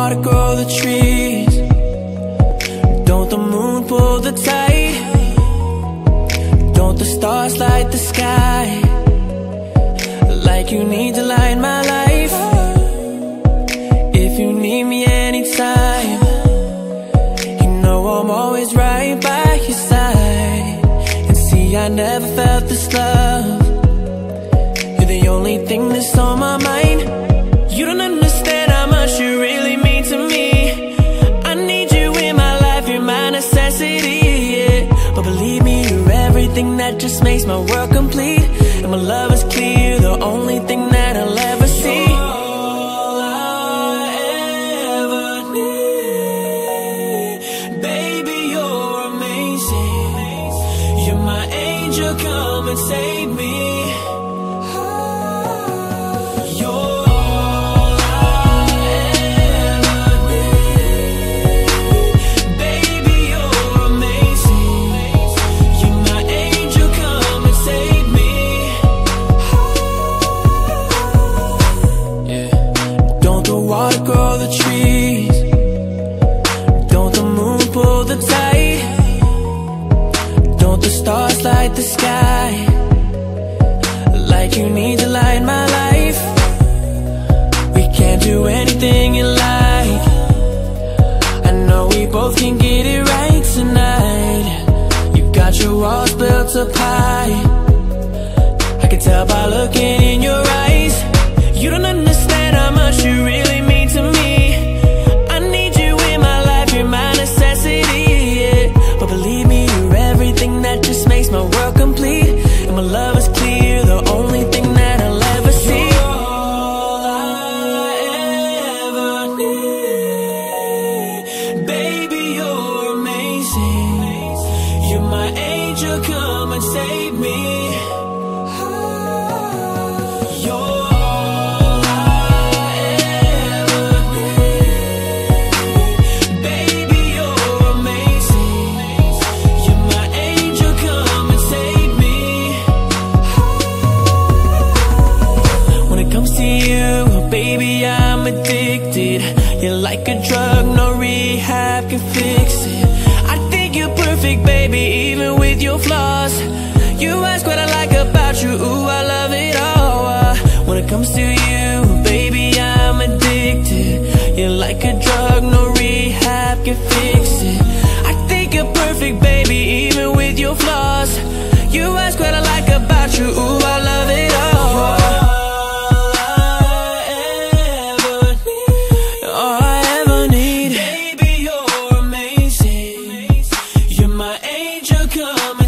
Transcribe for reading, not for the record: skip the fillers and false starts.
water grow the trees? Don't the moon pull the tide? Don't the stars light the sky? Like you need to light my life. If you need me anytime, you know I'm always right by your side. And see, I never felt this love. You're the only thing that's on my mind. You don't understand how much you really mean to me. I need you in my life, you're my necessity, yeah. But believe me, you're everything that just makes my world complete. And my love is clear, the only thing that I'll ever see. You're all I ever need. Baby, you're amazing. You're my angel, come and save me. Grow the trees. Don't the moon pull the tide? Don't the stars light the sky? Like you need to light my life. We can't do anything you like. I know we both can get it right tonight. You got your walls built up high. I can tell by looking in your eyes. You don't understand how much you really mean to me. I need you in my life, you're my necessity, yeah. But believe me, you're everything that just makes my world complete. And my love is clear, the only thing that I'll ever see. You're all I ever need. Baby, you're amazing. You're my angel, come and save me. Baby, I'm addicted. You're like a drug, no rehab can fix it. I think you're perfect, baby, even with your flaws. You ask what I like about you, ooh, I love it all. When it comes to you, baby, I'm addicted. You're like a drug, no rehab can fix it. I think you're perfect, baby, even with your flaws. You ask what I like about you, ooh, I love it all. Come